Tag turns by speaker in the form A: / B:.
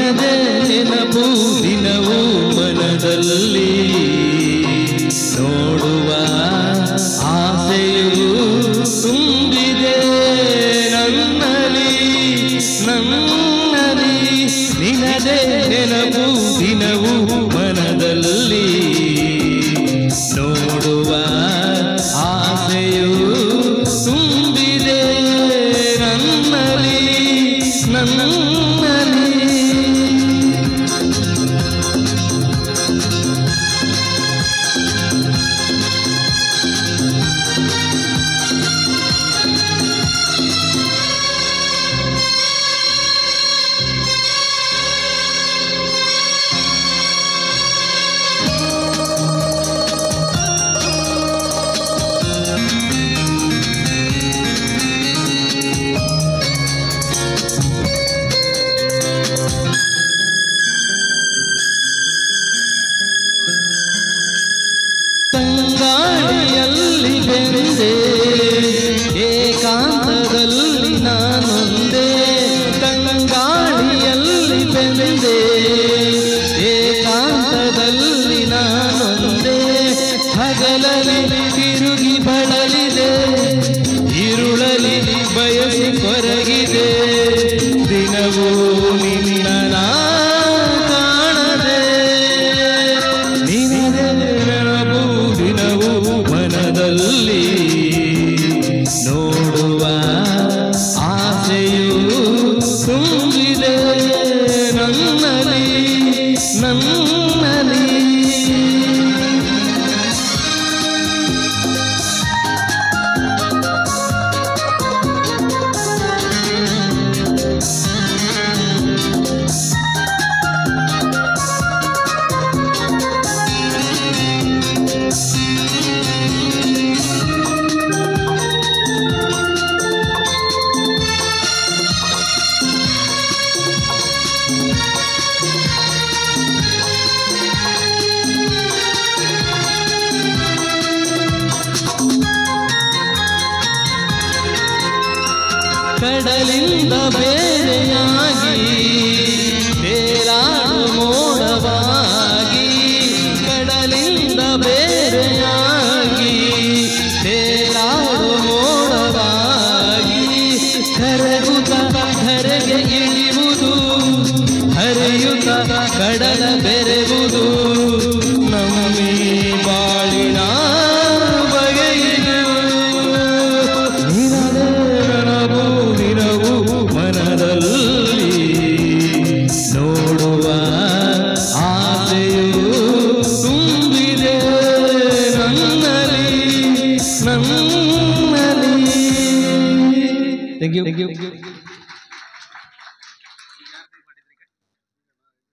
A: ನಿನದೇ ನೆನಪು ದಿನವೂ ಮನದಲ್ಲಿ ನೋಡುವ ಆಸೆಯು ತುಂಬಿದೆ ನನ್ನಲ್ಲಿ ನನ್ನಲ್ಲಿ ನಿನದೇ ನೆನಪು ದಿನವೂ ಮನದಲ್ಲಿ ನೋಡುವ ಆಸೆಯು ತುಂಬಿದೆ ನನ್ನಲ್ಲಿ ನನ್ನಲ್ಲಿ ತಂಗಾಳಿಯಲ್ಲಿ ಬೆಂದೆ ಏಕಾಂತದಲ್ಲಿ ನಾನೊಂದೇ ತಂಗಾಳಿಯಲ್ಲಿ ಬೆಂದೆ ಏಕಾಂತದಲ್ಲಿ ನಾನೊಂದೇ ಹಗಲಲ್ಲಿ ತಿರುಗಿ ಬಳಲಿದೆ ഇരുളಲಿ ಬಯಸಿ ಕೊರಗಿದೆ ದಿನವೂ ನಿನ್ನ ಕಾಣದೆ ನಿನದೇ ನೆನಪು ದಿನವೂ ಮನದಲ್ಲಿ ನೋಡುವ ಆಸೆಯು ತುಂಬಿದೆ ನನ್ನಲ್ಲಿ ನನ್ನಲ್ಲಿ ಕಡಲಿಂದ ಬೇರೆಯಾಗಿ ತೇಲಾಡು ಮೋಡವಾಗಿ ಕಡಲಿಂದ ಬೇರೆಯಾಗಿ ತೇಲಾಡು ಮೋಡವಾಗಿ ಕರಗುತ್ತ ಧರೆಗೆ ಇಳಿಯುವುದು ಹರಿಯುತ್ತ ಕಡಲ ಬೆರೆಯುವುದು ನಮ್ಮಿ ಬಾಳಿನ ನೋಡುವ ಆಸೆಯು ತುಂಬಿದೆ ನನ್ನಲ್ಲಿ ನನ್ನಲ್ಲಿ. Thank you.